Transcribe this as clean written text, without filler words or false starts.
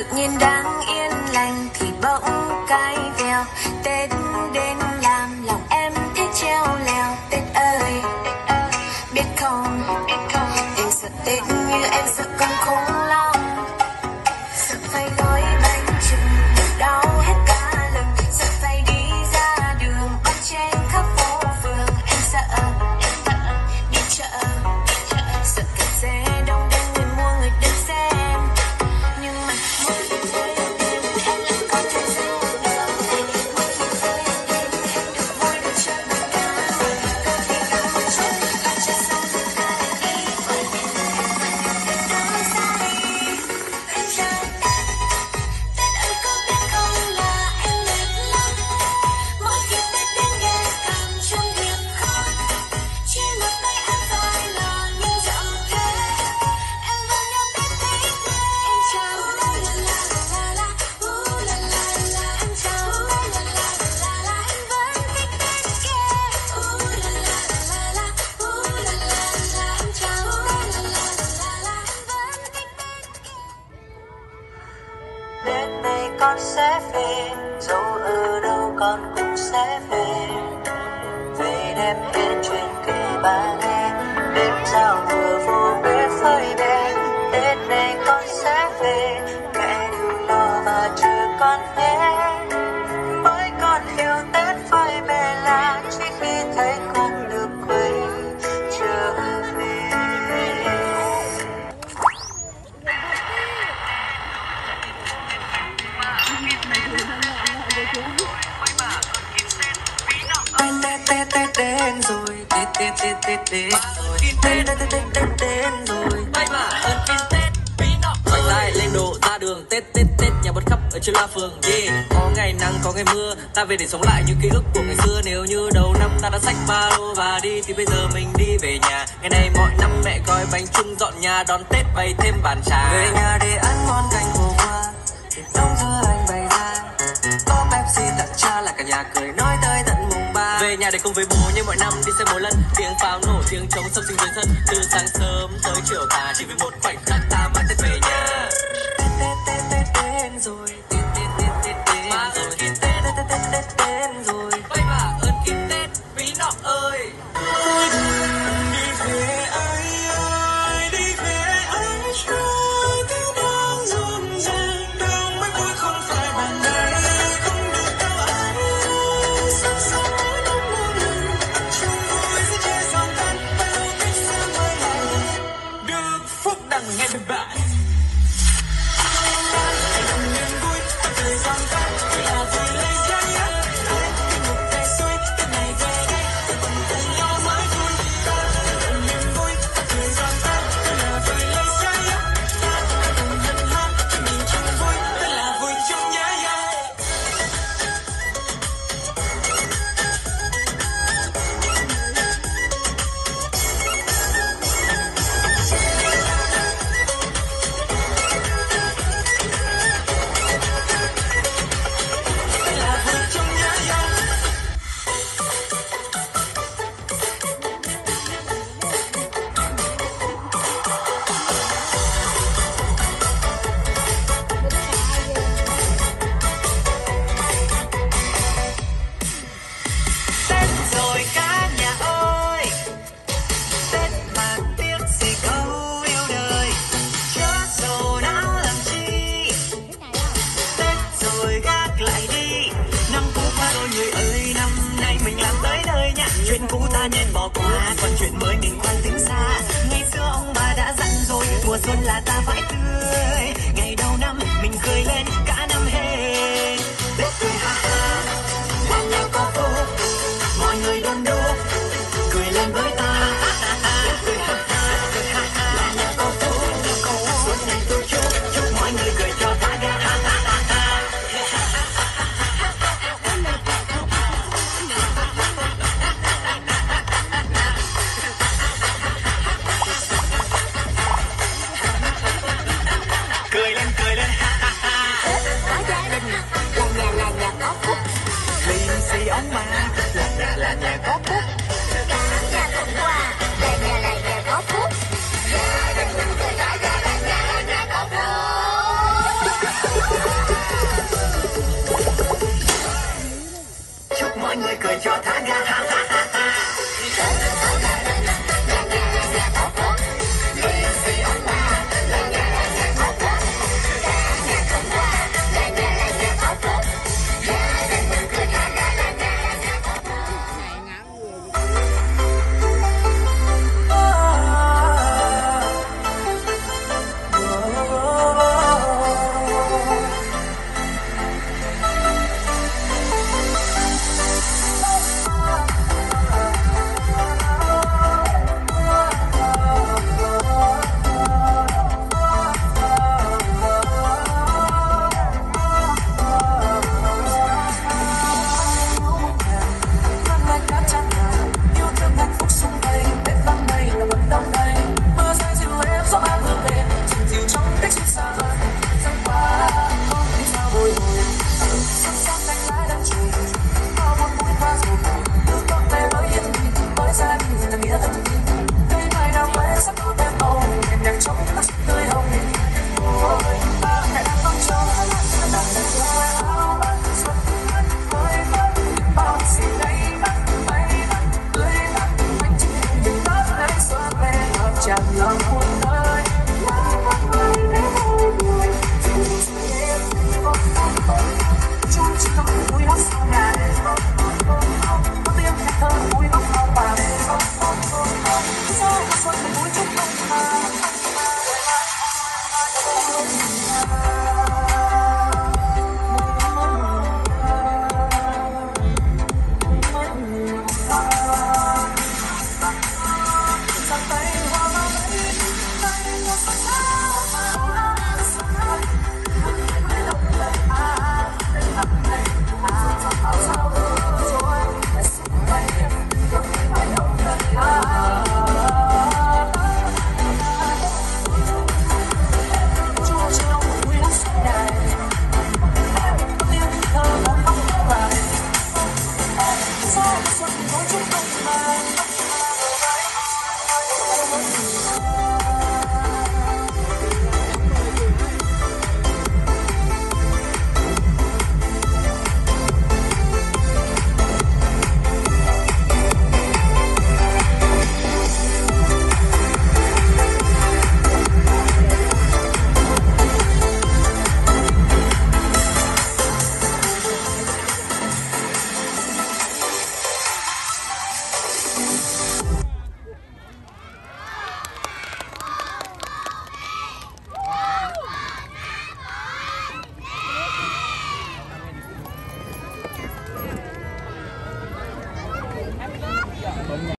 tự nhiên đang yên lành thì bỗng cái vèo Tết đến làm lòng em thấy treo leo. Tết ơi biết không, em sợ Tết như em sợ con khủng long, sợ phải gói bánh chưng đau hết cả lưng, sợ phải đi ra đường bắt chen khắp phố phường. Em sợ đi chợ, sợ kẹt xe đông đen người mua người đứng xem, nhưng mà mỗi khi rơi đêm em lại có thể dễ dàng. Mỗi khi rơi đêm em được vui được chơi với nhau, có khi nào một chút bạn sẽ sống rất cả đi bởi vì nơi em vẫn yêu Tết đó ra đi. Em chào Tết, Tết ơi có biết không là em mệt lắm, mỗi khi Tết đến ghé thăm trong việc khó, chỉ một tay em phải lo nhưng dạo thế em vẫn nhớ Tết Tết. Em chào la la la la la la la la, em chào la la la la la, em vẫn thích Tết kia. La la la la la la, em chào la la la la la, em vẫn thích Tết kia. Tết này con sẽ về, dẫu ở đâu con cũng sẽ về. Về đem hết chuyện kể ba nghe, đêm giao thừa vô bể phơi đêm. Tết này con sẽ về, mẹ đừng lo và chờ con nhé. Bởi con yêu Tết với mẹ là chỉ khi thấy con được quay trở về. Tết Tết Tết đến rồi, Tết Tết Tết Tết đến rồi, Tết Tết Tết Tết đến rồi. May mà ơn phim Tết ví nó vạch tay lên đồ ra đường. Tết Tết Tết nhà bật khắp ở trên loa phường. Yeah. Có ngày nắng có ngày mưa, ta về để sống lại những ký ức của ngày xưa. Nếu như đầu năm ta đã xách ba lô và đi thì bây giờ mình đi về nhà. Ngày này mọi năm mẹ gói bánh chưng dọn nhà đón Tết bày thêm bàn trà. Về nhà để ăn món canh khổ qua, thịt đông dưa anh bày ra. Có Pepsi tặng cha là cả nhà cười nói tới tận mùng 3. Về nhà để cùng với bố như mọi năm đi xem một lần. Tiếng pháo nổ tiếng trống sông sinh dưới sân. Từ sáng sớm tới chiều tà chỉ vì một khoảnh khắc ta mang Tết về nhà. Tết Tết Tết Tết đến rồi, Tết Tết Tết Tết đến rồi, Tết Tết Tết Tết Tết đến rồi. May mà ơn kim Tết ví nọ ơi. Ôi đường đi về ai ơi, đi về anh trời tiếng đang rộn ràng. Đường mới vui không phải bàn này, không được đâu anh ơi. Sắp sắp mỗi năm một lần, chung vui sẽ chia giòn tan. Bao Tết xa mới lành, được phúc đằng nghe bên bạn. Niềm vui thời gian khác là vui lấy trái ác. Tình một tay xuôi Tết này về đây, cùng cùng nhau mới vui. Niềm vui thời gian khác là vui lấy trái ác. Cùng hân hoan chung nhìn chung vui, đó là vui chung nhé. Tết rồi cả nhà ơi, Tết mà tiếc gì câu yêu đời, chớ sầu não làm chi. Tết rồi gác lại đi, năm cũ qua rồi người ơi, năm nay mình làm tới nơi nha. Chuyện cũ ta nên bỏ qua, còn chuyện mới mình khoan tính xa. Ngày xưa ông bà đã dặn rồi, mùa xuân là ta phải tươi. Ngày đầu năm mình cười lên cả năm hết. Tết cười ha ha, nhà nhà có phúc, mọi người đôn đúc cười lên với ta. Tết cười ha ha, nhà nhà có phúc, xuân này tôi chúc mọi người cười cho ta ga. Cười lên ha ha ha. Tết có gia đình, cùng cho tháng